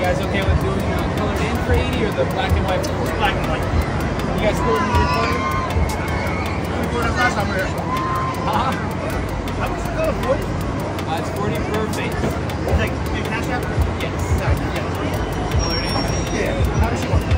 guys okay with doing colored in for 80 or the black and white? Black and white. You guys still need recording? We recorded last time we were here. How much is it? 40? It's 40 per face. Like, big cash app? Yes. Yeah. Colored in? Yeah. How much you want?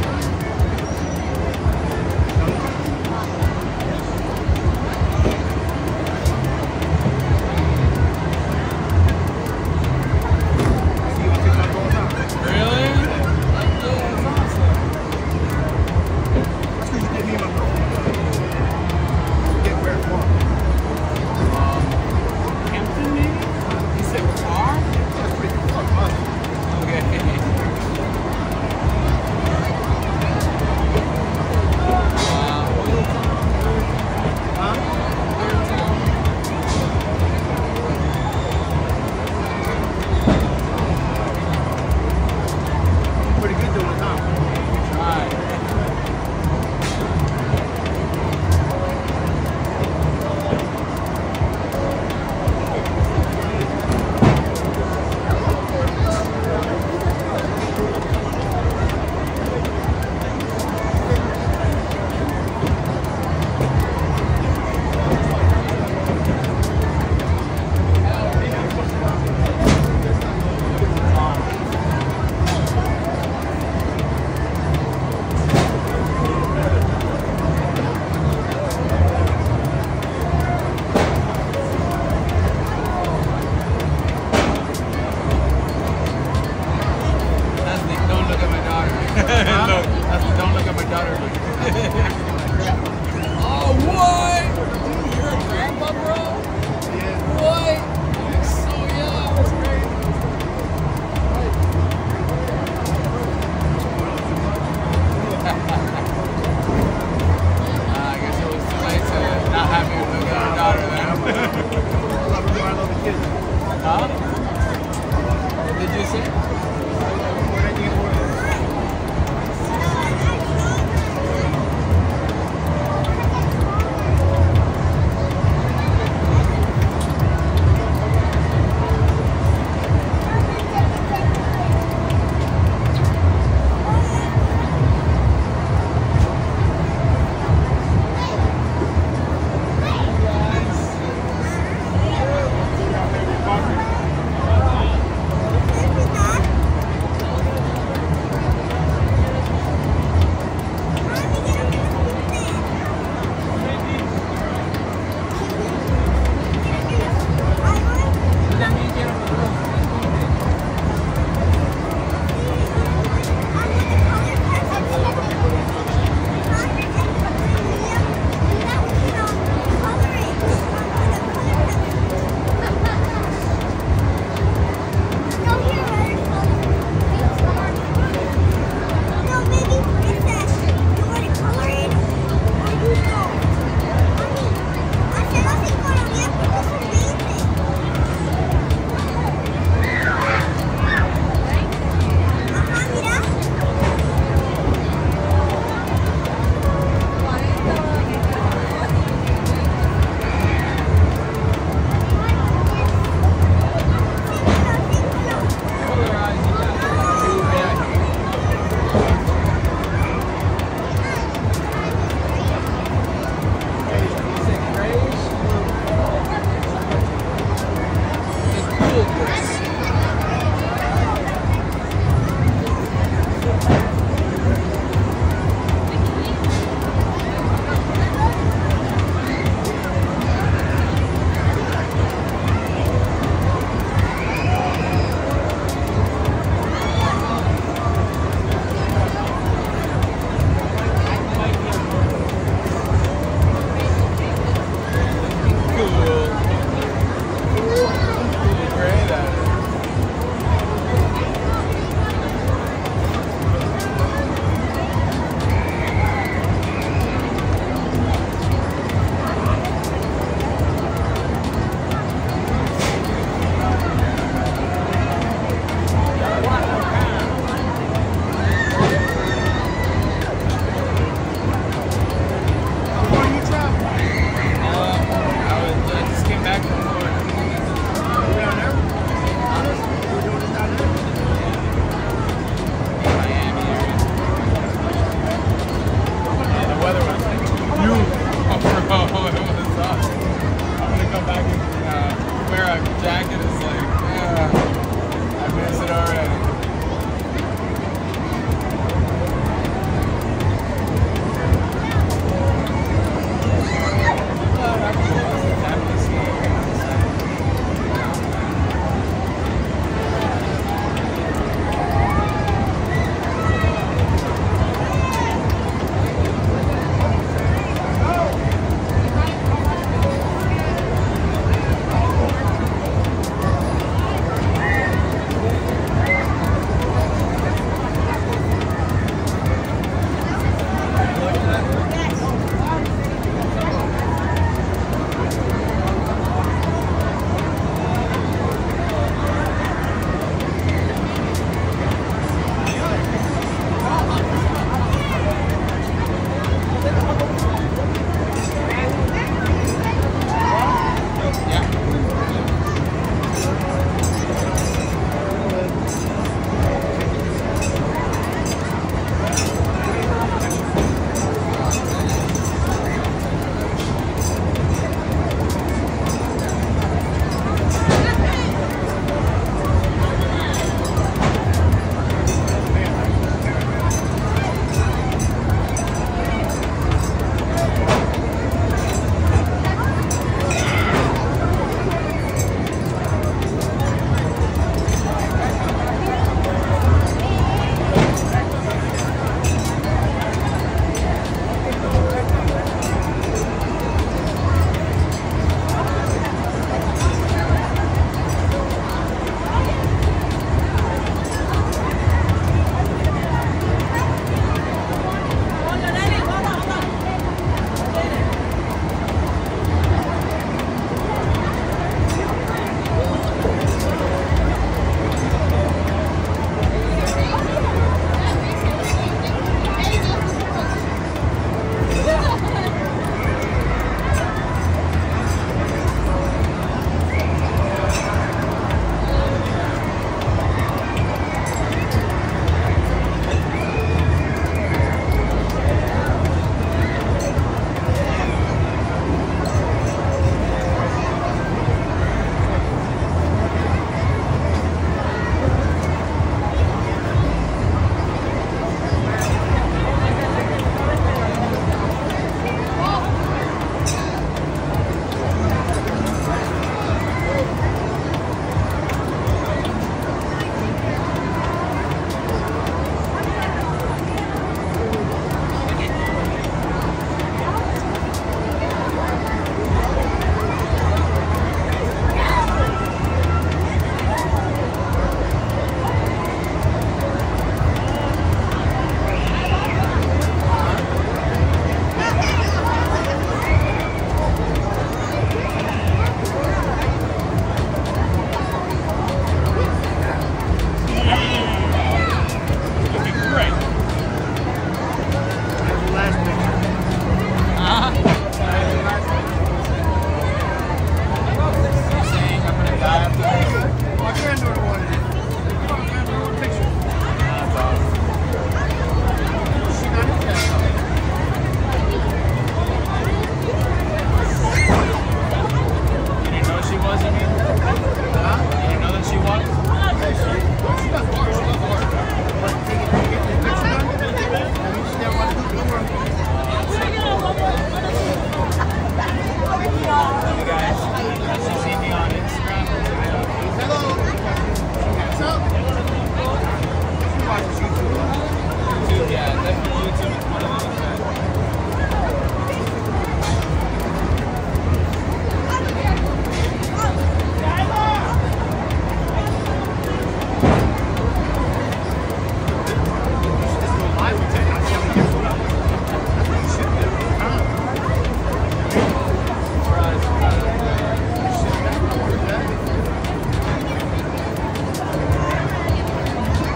Really? That's awesome. That's because you gave me my phone. Get where it was. Hampton, maybe? You said car? That's pretty cool.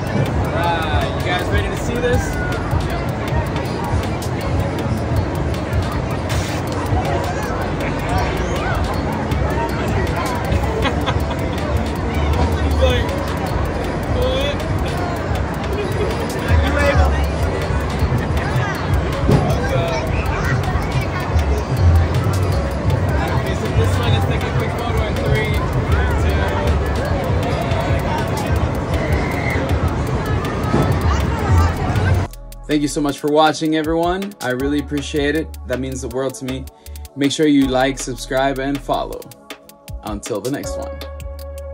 You guys ready to see this? He's like, what? You ready, buddy? Okay, so this one, let's take a quick photo in 3, 2. Thank you so much for watching, everyone. I really appreciate it. That means the world to me. Make sure you like, subscribe, and follow. Until the next one.